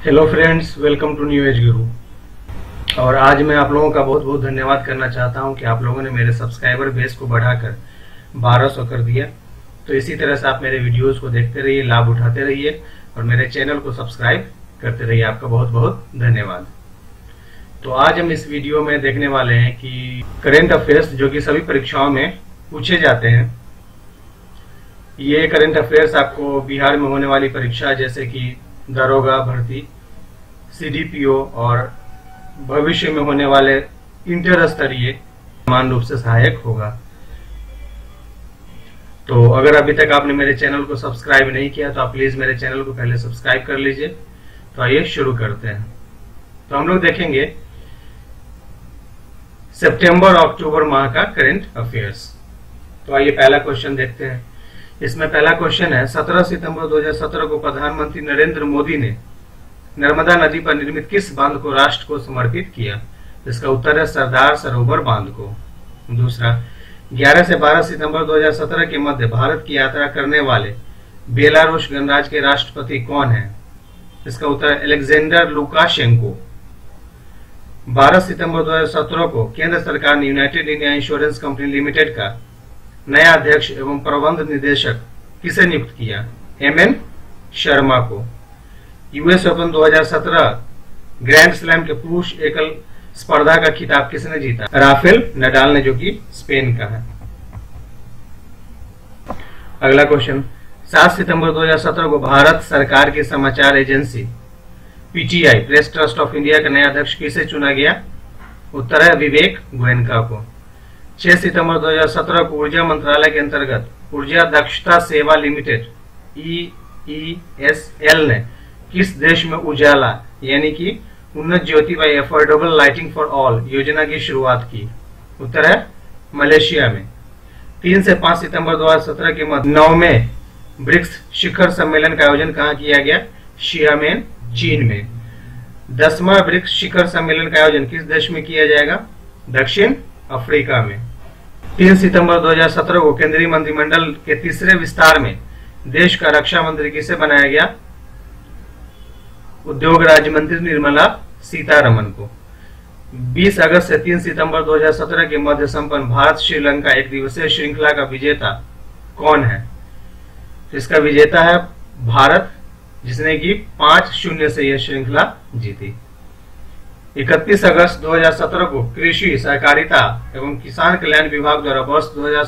Hello friends, welcome to new age Guru. और आज मैं आप लोगों का बहुत बहुत धन्यवाद करना चाहता हूं कि आप लोगों ने मेरे सब्सक्राइबर बेस को बढ़ाकर 1200 कर दिया। तो इसी तरह से आप मेरे वीडियोस को देखते रहिए, लाभ उठाते रहिए और मेरे चैनल को सब्सक्राइब करते रहिए। आपका बहुत बहुत धन्यवाद। तो आज हम इस वीडियो में देखने वाले हैं कि करेंट अफेयर्स जो कि सभी परीक्षाओं में पूछे जाते हैं। ये करेंट अफेयर्स आपको बिहार में होने वाली परीक्षा जैसे कि दरोगा भर्ती, सीडीपीओ और भविष्य में होने वाले इंटर स्तरीय समान रूप से सहायक होगा। तो अगर अभी तक आपने मेरे चैनल को सब्सक्राइब नहीं किया तो आप प्लीज मेरे चैनल को पहले सब्सक्राइब कर लीजिए। तो आइए शुरू करते हैं। तो हम लोग देखेंगे सितंबर और अक्टूबर माह का करेंट अफेयर्स। तो आइए पहला क्वेश्चन देखते हैं। इसमें पहला क्वेश्चन है, 17 सितंबर 2017 को प्रधानमंत्री नरेंद्र मोदी ने नर्मदा नदी पर निर्मित किस बांध को राष्ट्र को समर्पित किया? इसका उत्तर है सरदार सरोवर बांध को। दूसरा, 11 से 12 सितंबर 2017 के मध्य भारत की यात्रा करने वाले बेलारूस गणराज्य के राष्ट्रपति कौन है? इसका उत्तर है अलेक्जेंडर लुकाशेंको। 12 सितंबर 2017 को केंद्र सरकार ने United India insurance company limited का नया अध्यक्ष एवं प्रबंध निदेशक किसे नियुक्त किया? एमएन शर्मा को। यूएस ओपन 2017 ग्रैंड स्लैम के पुरुष एकल स्पर्धा का खिताब किसने जीता? राफेल नडाल ने, जो कि स्पेन का है। अगला क्वेश्चन, 7 सितंबर 2017 को भारत सरकार की समाचार agency PTI press trust of India का नया अध्यक्ष किसे चुना गया? उत्तर है विवेक गोयनका को। 6 सितंबर 2017 को ऊर्जा मंत्रालय के अंतर्गत ऊर्जा दक्षता सेवा लिमिटेड EESL ने किस देश में उजाला यानी कि Unnat Jyoti by affordable lighting for all योजना की शुरुआत की? उत्तर है मलेशिया में। 3 से 5 सितंबर 2017 के मध्य 9वें ब्रिक्स शिखर सम्मेलन का आयोजन कहाँ किया गया? शियामेन, चीन में। 10वां ब्रिक्स शिखर सम्मेलन का आयोजन किस देश में किया जाएगा? दक्षिण अफ्रीका में। 3 सितंबर 2017 को केंद्रीय मंत्रिमंडल के तीसरे विस्तार में देश का रक्षा मंत्री किसे बनाया गया? उद्योग राज्य मंत्री निर्मला सीतारमन को। 20 अगस्त से 3 सितंबर 2017 के मध्य संपन्न भारत श्रीलंका एक दिवसीय श्रृंखला का विजेता कौन है? इसका विजेता है भारत, जिसने कि 5-0 से यह श्रृंखला जीती। 31 अगस्त 2017 को कृषि सहकारिता एवं किसान कल्याण विभाग द्वारा वर्ष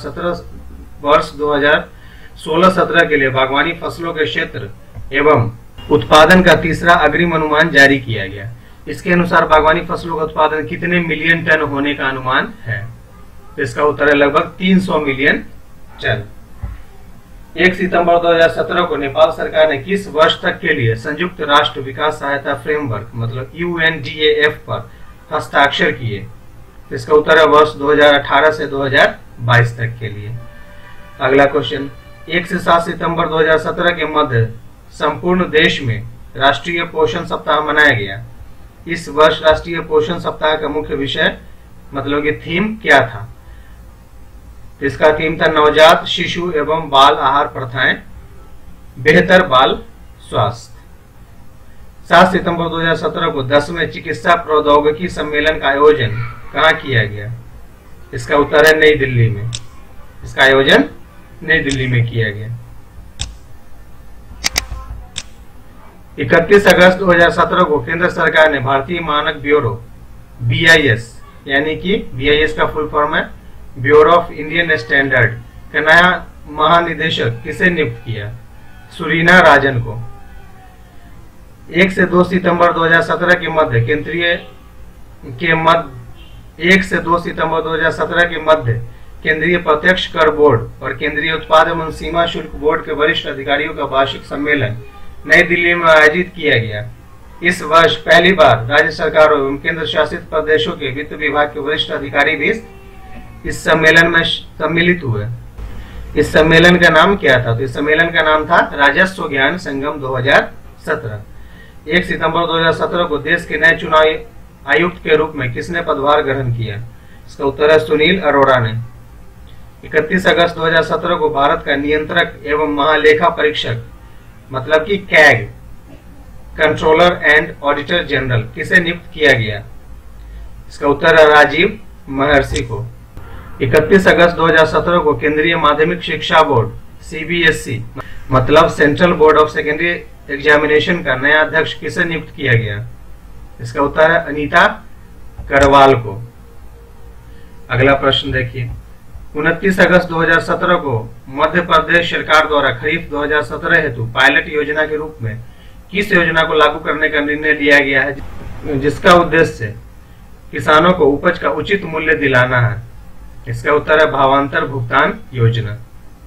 2016-17 के लिए बागवानी फसलों के क्षेत्र एवं उत्पादन का तीसरा अग्रिम अनुमान जारी किया गया। इसके अनुसार बागवानी फसलों का उत्पादन कितने मिलियन टन होने का अनुमान है? इसका उत्तर है लगभग 300 मिलियन टन। 1 सितंबर 2017 को नेपाल सरकार ने किस वर्ष तक के लिए संयुक्त राष्ट्र विकास सहायता फ्रेमवर्क मतलब UNDAF पर हस्ताक्षर किए? इसका उत्तर है वर्ष 2018 से 2022 तक के लिए। अगला क्वेश्चन, 1 से 7 सितंबर 2017 के मध्य संपूर्ण देश में राष्ट्रीय पोषण सप्ताह मनाया गया। इस वर्ष राष्ट्रीय पोषण सप्ताह का मुख्य विषय मतलब कि थीम क्या था? इसका थीम था नवजात शिशु एवं बाल आहार प्रथाएं, बेहतर बाल स्वास्थ्य। 7 सितंबर 2017 को 10वें चिकित्सा प्रौद्योगिकी सम्मेलन का आयोजन कहाँ किया गया? इसका उत्तर है नई दिल्ली में। इसका आयोजन नई दिल्ली में किया गया। 31 अगस्त 2017 को केंद्र सरकार ने भारतीय मानक ब्यूरो BIS यानी कि BIS का फुल फॉर्म है ब्यूरो ऑफ इंडियन स्टैंडर्ड का नया महानिदेशक किसे नियुक्त किया? सुरीना राजन को। 1 से 2 सितंबर 2017 के मध्य 1 से 2 सितंबर 2017 के मध्य केंद्रीय प्रत्यक्ष कर बोर्ड और केंद्रीय उत्पाद एवं सीमा शुल्क बोर्ड के वरिष्ठ अधिकारियों का वार्षिक सम्मेलन नई दिल्ली में आयोजित किया गया। इस वर्ष पहली बार राज्य सरकारों एवं केंद्र शासित प्रदेशों के वित्त विभाग के वरिष्ठ अधिकारी भी इस सम्मेलन में सम्मिलित हुए। इस सम्मेलन का नाम क्या था? तो इस सम्मेलन का नाम था राजस्व ज्ञान संगम 2017। 1 सितंबर 2017 को देश के नए चुनाव आयुक्त के रूप में किसने पदभार ग्रहण किया? इसका उत्तर है सुनील अरोड़ा ने। 31 अगस्त 2017 को भारत का नियंत्रक एवं महालेखा परीक्षक मतलब कि CAG controller and auditor general किसे नियुक्त किया गया? इसका उत्तर है राजीव महर्षि को। 31 अगस्त 2017 को केंद्रीय माध्यमिक शिक्षा बोर्ड CBSE मतलब central board of secondary examination का नया अध्यक्ष किसे नियुक्त किया गया? इसका उत्तर है अनीता करवाल को। अगला प्रश्न देखिए, 29 अगस्त 2017 को मध्य प्रदेश सरकार द्वारा खरीफ 2017 हेतु पायलट योजना के रूप में किस योजना को लागू करने का निर्णय लिया गया है, जिसका उद्देश्य किसानों को उपज का उचित मूल्य दिलाना है? इसका उत्तर है भावांतर भुगतान योजना।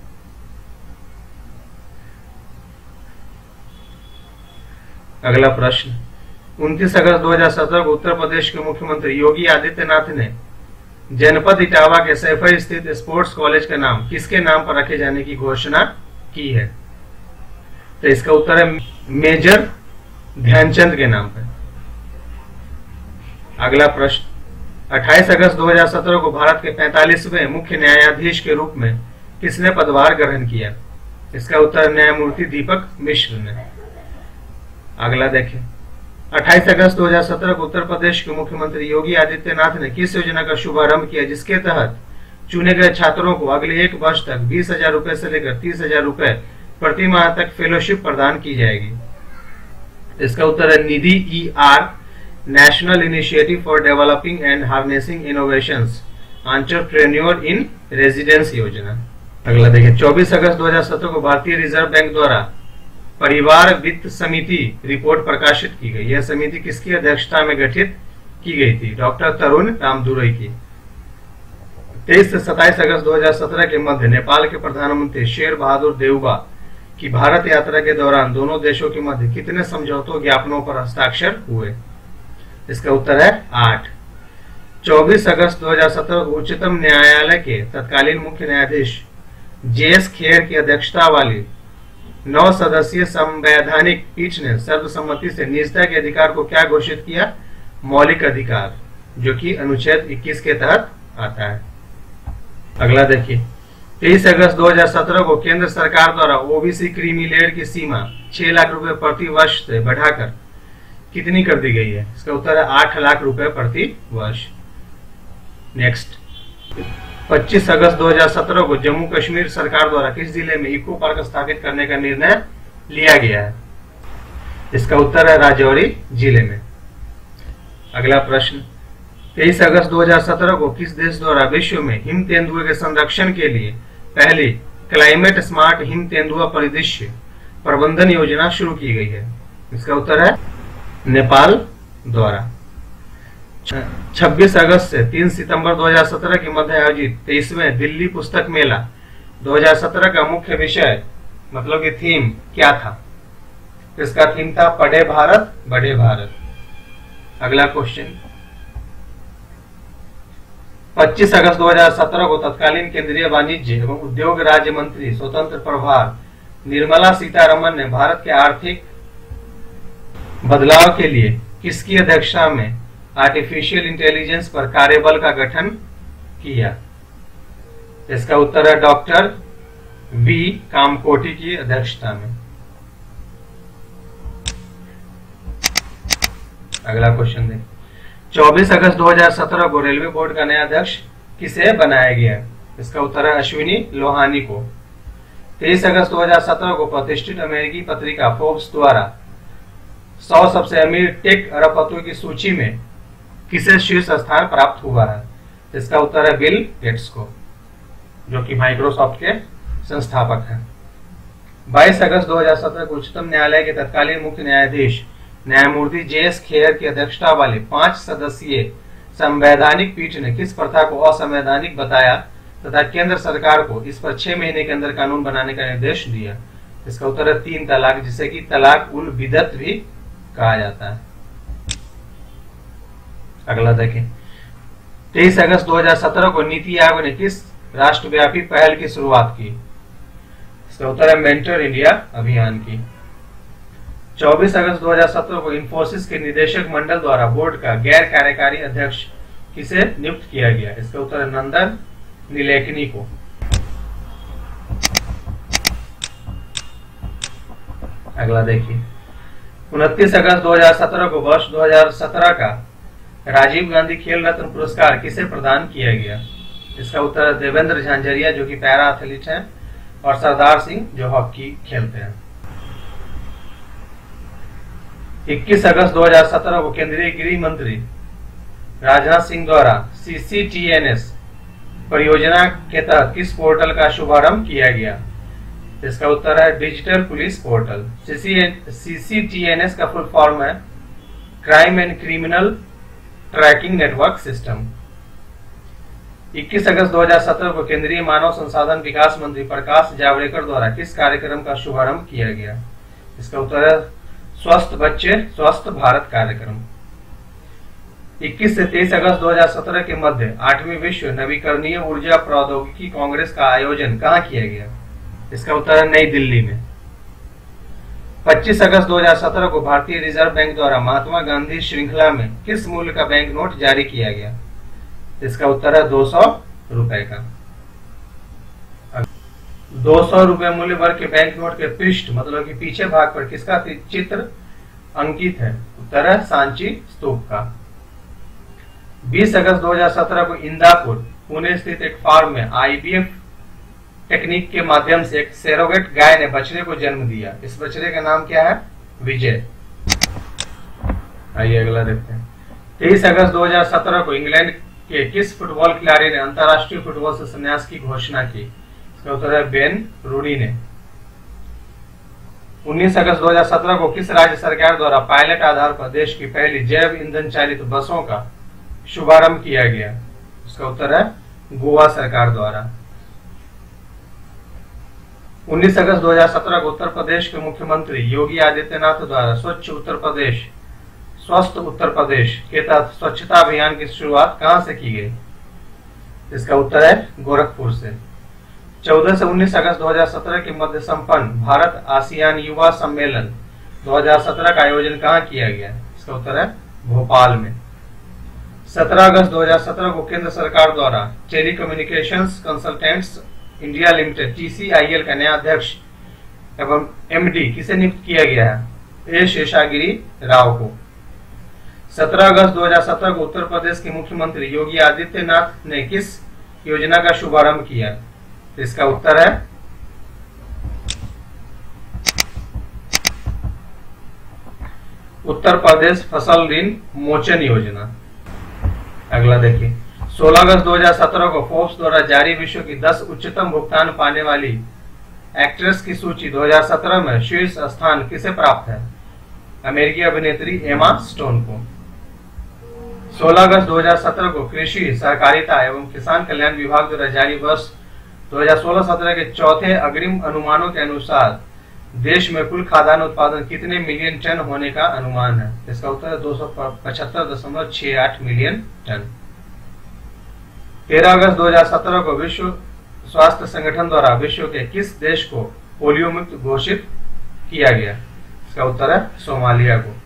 अगला प्रश्न, 29 अगस्त 2017 को उत्तर प्रदेश के मुख्यमंत्री योगी आदित्यनाथ ने जनपद इटावा के सैफई स्थित स्पोर्ट्स कॉलेज का नाम किसके नाम पर रखे जाने की घोषणा की है? तो इसका उत्तर है मेजर ध्यानचंद के नाम पर। अगला प्रश्न, 28 अगस्त 2017 को भारत के 45वें मुख्य न्यायाधीश के रूप में किसने पदभार ग्रहण किया? इसका उत्तर न्यायमूर्ति दीपक मिश्र ने। अगला देखें, 28 अगस्त 2017 को उत्तर प्रदेश के मुख्यमंत्री योगी आदित्यनाथ ने किस योजना का शुभारंभ किया, जिसके तहत चुने गए छात्रों को अगले 1 वर्ष तक 20,000 रुपए से लेकर 30,000 रुपए प्रति माह तक फेलोशिप प्रदान की जाएगी? इसका उत्तर है Nidhi ER national initiative for developing and harnessing innovations entrepreneur in residence योजना। अगला देखिए, 24 अगस्त 2017 को भारतीय रिजर्व बैंक द्वारा परिवार वित्त समिति रिपोर्ट प्रकाशित की गई। यह समिति किसकी अध्यक्षता में गठित की गई थी? डॉक्टर तरुण रामदुरई की। 23 से 27 अगस्त 2017 के मध्य नेपाल के प्रधानमंत्री शेर बहादुर देउबा की भारत यात्रा के दौरान दोनों देशों के मध्य कितने समझौतों ज्ञापनों पर हस्ताक्षर हुए? इसका उत्तर है 8। 24 अगस्त 2017 को उच्चतम न्यायालय के तत्कालीन मुख्य न्यायाधीश JS खेर की अध्यक्षता वाली 9 सदस्यीय संवैधानिक पीठ ने सर्वसम्मति से निजता के अधिकार को क्या घोषित किया? मौलिक अधिकार, जो कि अनुच्छेद 21 के तहत आता है। अगला देखिए, 23 अगस्त 2017 को केंद्र सरकार द्वारा OBC क्रीमी लेयर की सीमा 6 लाख रुपए प्रति वर्ष से बढ़ाकर कितनी कर दी गई है? इसका उत्तर है 8 लाख रुपए प्रति वर्ष। नेक्स्ट, 25 अगस्त 2017 को जम्मू कश्मीर सरकार द्वारा किस जिले में इको पार्क स्थापित करने का निर्णय लिया गया है? इसका उत्तर है राजौरी जिले में। अगला प्रश्न, 23 अगस्त 2017 को किस देश द्वारा विश्व में हिम तेंदुए के संरक्षण के लिए पहली क्लाइमेट स्मार्ट हिम तेंदुआ परिदृश्य प्रबंधन योजना शुरू की गई है? इसका उत्तर है नेपाल द्वारा। 26 अगस्त से 3 सितंबर 2017 के मध्य आयोजित 23वें दिल्ली पुस्तक मेला 2017 का मुख्य विषय मतलब कि थीम क्या था? इसका थीम था पढ़े भारत बढ़े भारत। अगला क्वेश्चन, 25 अगस्त 2017 को तत्कालीन केंद्रीय वाणिज्य एवं उद्योग राज्य मंत्री स्वतंत्र प्रभार निर्मला सीतारमन ने भारत के आर्थिक बदलाव के लिए किसकी अध्यक्षता में आर्टिफिशियल इंटेलिजेंस पर कार्यबल का गठन किया? इसका उत्तर है डॉक्टर V कामकोटी की अध्यक्षता में। अगला क्वेश्चन दें, 24 अगस्त 2017 को रेलवे बोर्ड का नया अध्यक्ष किसे बनाया गया? इसका उत्तर है अश्विनी लोहानी को। 23 अगस्त 2017 को प्रतिष्ठित अमेरिकी पत्रिका फोर्ब्स द्वारा 100 सबसे अमीर टेक अरबपतियों की सूची में किसे शीर्ष स्थान प्राप्त हुआ है? इसका उत्तर है बिल गेट्स को, जो कि माइक्रोसॉफ्ट के संस्थापक हैं। 22 अगस्त 2017 को उच्चतम न्यायालय के तत्कालीन मुख्य न्यायाधीश न्यायमूर्ति JS खेर की अध्यक्षता वाले 5 सदस्यीय संवैधानिक पीठ ने किस प्रथा को असंवैधानिक बताया तथा केंद्र सरकार को इस पर 6 महीने के अंदर कानून बनाने का निर्देश दिया? इसका उत्तर है 3 तलाक, जिसे कि तलाक उल बिदत भी कहा जाता है। अगला देखें, 23 अगस्त 2017 को नीति आयोग ने किस राष्ट्रव्यापी पहल की शुरुआत की? इसका उत्तर है मेंटर इंडिया अभियान की। 24 अगस्त 2017 को इंफोसिस के निदेशक मंडल द्वारा बोर्ड का गैर कार्यकारी अध्यक्ष किसे नियुक्त किया गया? इसका उत्तर है नंदन नीलेकनी को। अगला देखिए, 29 अगस्त 2017 को वर्ष 2017 का राजीव गांधी खेल रत्न पुरस्कार किसे प्रदान किया गया? इसका उत्तर है देवेंद्र झांझरिया, जो कि पैरा एथलीट हैं, और सरदार सिंह, जो हॉकी खेलते हैं। 21 अगस्त 2017 को केंद्रीय गृह मंत्री राजनाथ सिंह द्वारा CCTNS परियोजना के तहत किस पोर्टल का शुभारंभ किया गया? इसका उत्तर है डिजिटल पुलिस पोर्टल। CCTNS का फुल फॉर्म है crime and criminal tracking network system. 21 अगस्त 2017 को केंद्रीय मानव संसाधन विकास मंत्री प्रकाश जावड़ेकर द्वारा किस कार्यक्रम का शुभारंभ किया गया? इसका उत्तर है स्वस्थ बच्चे स्वस्थ भारत कार्यक्रम। 21 से 23 अगस्त 2017 के मध्य 8वीं विश्व नवीकरणीय ऊर्जा प्रौद्योगिकी कांग्रेस का आयोजन कहाँ किया गया? इसका उत्तर है नई दिल्ली में। 25 अगस्त 2017 को भारतीय रिजर्व बैंक द्वारा महात्मा गांधी श्रृंखला में किस मूल्य का बैंक नोट जारी किया गया? इसका उत्तर है 200 रुपए का। 200 रुपए मूल्य वर्ग के बैंक नोट के पृष्ठ मतलब कि पीछे भाग पर किसका चित्र अंकित है? उत्तर है सांची स्तूप का। 20 अगस्त 2017 को इंदापुर पुणे स्थित एक फार्म में IVF टेक्निक के माध्यम से एक सेरोगेट गाय ने बछड़े को जन्म दिया। इस बछड़े का नाम क्या है? विजय। आइए अगला देखते हैं। 23 अगस्त 2017 को इंग्लैंड के किस फुटबॉल खिलाड़ी ने अंतरराष्ट्रीय फुटबॉल से संन्यास की घोषणा की? इसका उत्तर है बेन रूनी ने। 19 अगस्त 2017 को किस राज्य सरकार द्वारा पायलट आधार पर देश की पहली जैव ईंधन चालित बसों का शुभारंभ किया गया? इसका उत्तर है गोवा सरकार द्वारा। 19 अगस्त 2017 को उत्तर प्रदेश के मुख्यमंत्री योगी आदित्यनाथ द्वारा स्वच्छ उत्तर प्रदेश स्वस्थ उत्तर प्रदेश के तहत स्वच्छता अभियान की शुरुआत कहां से की गई? इसका उत्तर है गोरखपुर से। 14 से 19 अगस्त 2017 के मध्य संपन्न भारत आसियान युवा सम्मेलन 2017 का आयोजन कहां किया गया? इसका उत्तर है भोपाल में। 17 अगस्त 2017 को केंद्र सरकार द्वारा telecommunications consultants India limited TCIL का नया अध्यक्ष एवं MD किसे नियुक्त किया गया है? ए शेषागिरी राव को। 17 अगस्त 2017 को उत्तर प्रदेश के मुख्यमंत्री योगी आदित्यनाथ ने किस योजना का शुभारंभ किया? इसका उत्तर है उत्तर प्रदेश फसल ऋण मोचन योजना। अगला देखिए। 16 अगस्त 2017 को फोर्ब्स द्वारा जारी विश्व की 10 उच्चतम भुगतान पाने वाली एक्ट्रेस की सूची 2017 में शीर्ष स्थान किसे प्राप्त है? अमेरिकी अभिनेत्री एमा स्टोन को। 16 अगस्त 2017 को कृषि सहकारिता एवं किसान कल्याण विभाग द्वारा जारी वर्ष 2016-17 के चौथे अग्रिम अनुमानों के अनुसार देश में कुल खाद्यान्न उत्पादन कितने मिलियन टन होने का अनुमान है? इसका उत्तर है 275.68 मिलियन टन। 13 अगस्त 2017 को विश्व स्वास्थ्य संगठन द्वारा विश्व के किस देश को पोलियो मुक्त घोषित किया गया? इसका उत्तर है सोमालिया को।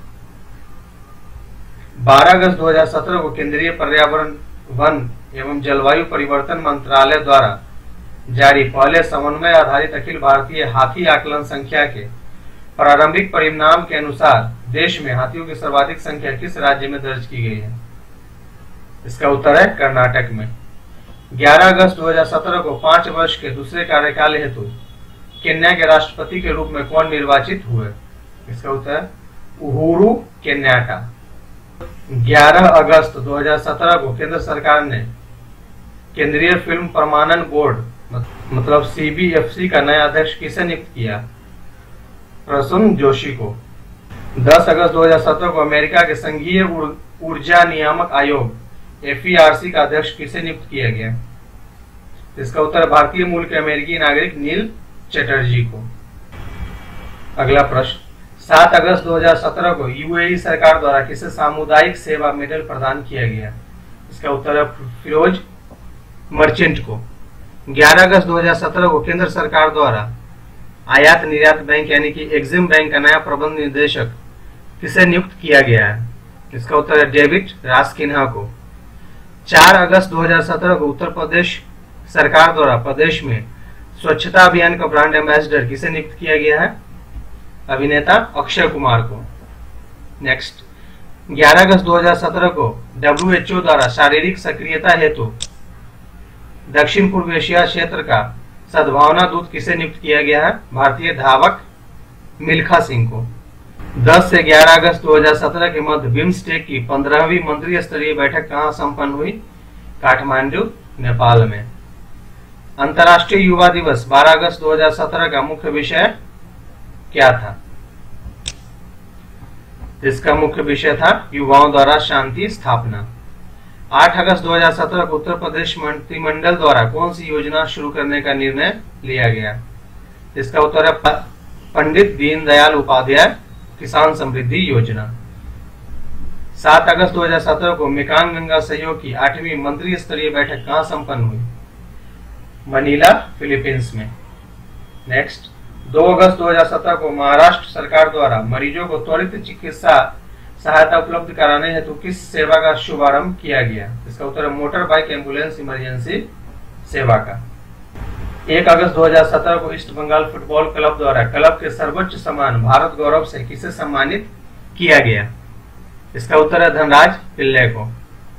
12 अगस्त 2017 को केंद्रीय पर्यावरण वन एवं जलवायु परिवर्तन मंत्रालय द्वारा जारी पहले समन्वय आधारित अखिल भारतीय हाथी आकलन संख्या के प्रारंभिक परिणाम के अनुसार देश में हाथियों की सर्वाधिक संख्या किस राज्य में दर्ज की गई है? इसका उत्तर है कर्नाटक में। 11 अगस्त 2017 को 5 वर्ष के दूसरे कार्यकाल हेतु केन्या के राष्ट्रपति के रूप में कौन निर्वाचित हुए? इसका उत्तर है उहुरु केन्याटा। 11 अगस्त 2017 को केंद्र सरकार ने केंद्रीय फिल्म प्रमाणन बोर्ड मतलब CBFC का नया अध्यक्ष किसे नियुक्त किया? प्रसून जोशी को। 10 अगस्त 2017 को अमेरिका के संघीय ऊर्जा नियामक आयोग FERC का अध्यक्ष किसे नियुक्त किया गया? इसका उत्तर भारतीय मूल के अमेरिकी नागरिक नील चटर्जी को। अगला प्रश्न। 7 अगस्त 2017 को UAE सरकार द्वारा किसे सामुदायिक सेवा मेडल प्रदान किया गया? इसका उत्तर है फिरोज मर्चेंट को। 11 अगस्त 2017 को केंद्र सरकार द्वारा आयात निर्यात बैंक यानी कि एग्जिम बैंक का नया प्रबंध निदेशक किसे नियुक्त किया गया है? इसका उत्तर है डेविड रास्किन्हा को। 4 अगस्त 2017 को उत्तर प्रदेश सरकार द्वारा प्रदेश में स्वच्छता अभियान का ब्रांड एम्बेसडर किसे नियुक्त किया गया है? अभिनेता अक्षय कुमार को। नेक्स्ट, 11 अगस्त 2017 को WHO द्वारा शारीरिक सक्रियता हेतु दक्षिण पूर्व एशिया क्षेत्र का सद्भावना दूत किसे नियुक्त किया गया है? भारतीय धावक मिल्खा सिंह को। 10 से 11 अगस्त 2017 के मध्य बिम्स्टेक की 15वीं मंत्रिय स्तरीय बैठक कहां संपन्न हुई? काठमांडू, नेपाल में। अंतर्राष्ट्रीय युवा दिवस 12 अगस्त 2017 का मुख्य विषय क्या था? इसका मुख्य विषय था युवाओं द्वारा शांति स्थापना। 8 अगस्त 2017 को उत्तर प्रदेश मंत्रिमंडल द्वारा कौन सी योजना शुरू करने का निर्णय लिया गया? इसका उत्तर है पंडित दीनदयाल उपाध्याय किसान समृद्धि योजना। 7 अगस्त 2017 को मेकांग गंगा सहयोग की 8वीं मंत्रिय स्तरीय बैठक कहां संपन्न हुई? मनीला, फिलीपींस में। नेक्स्ट, 2 अगस्त 2017 को महाराष्ट्र सरकार द्वारा मरीजों को त्वरित चिकित्सा सहायता उपलब्ध कराने हेतु किस सेवा का शुभारंभ किया गया? इसका उत्तर है मोटर बाइक एम्बुलेंस इमरजेंसी सेवा का। 1 अगस्त 2017 को ईस्ट बंगाल फुटबॉल क्लब द्वारा क्लब के सर्वोच्च सम्मान भारत गौरव से किसे सम्मानित किया गया? इसका उत्तर है धनराज पिल्ले को।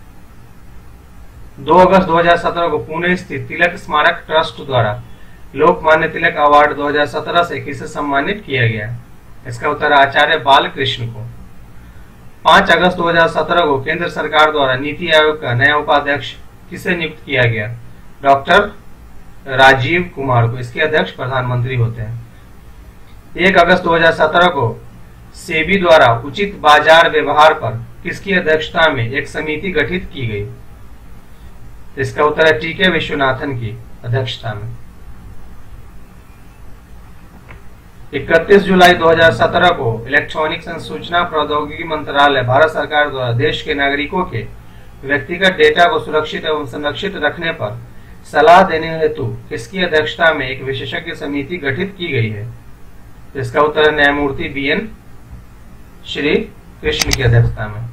2 अगस्त 2017 को पुणे स्थित तिलक स्मारक ट्रस्ट द्वारा लोकमान्य तिलक अवार्ड 2017 से किसे सम्मानित किया गया? इसका उत्तर है आचार्य बालकृष्ण को। 5 अगस्त 2017 को केंद्र सरकार द्वारा नीति आयोग का नया उपाध्यक्ष किसे नियुक्त किया गया? डॉक्टर राजीव कुमार को। इसके अध्यक्ष प्रधानमंत्री होते हैं। 1 अगस्त 2017 को सेबी द्वारा उचित बाजार व्यवहार पर किसकी अध्यक्षता में एक समिति गठित की गई? इसका उत्तर है टीके विश्वनाथन की अध्यक्षता में। 31 जुलाई 2017 को इलेक्ट्रॉनिक्स एवं सूचना प्रौद्योगिकी मंत्रालय भारत सरकार द्वारा देश के नागरिकों के व्यक्तिगत डेटा को सुरक्षित एवं संरक्षित रखने पर सलाह देने हेतु किसकी अध्यक्षता में एक विशेषज्ञ समिति गठित की गई है? इसका उत्तर है न्यायमूर्ति BN श्री कृष्ण की अध्यक्षता में।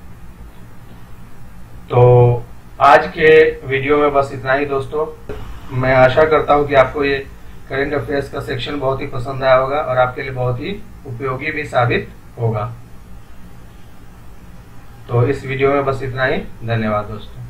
तो आज के वीडियो में बस इतना ही दोस्तों। मैं आशा करता हूं कि आपको ये करंट अफेयर्स का सेक्शन बहुत ही पसंद आया होगा और आपके लिए बहुत ही उपयोगी भी साबित होगा। तो इस वीडियो में बस इतना ही। धन्यवाद दोस्तों।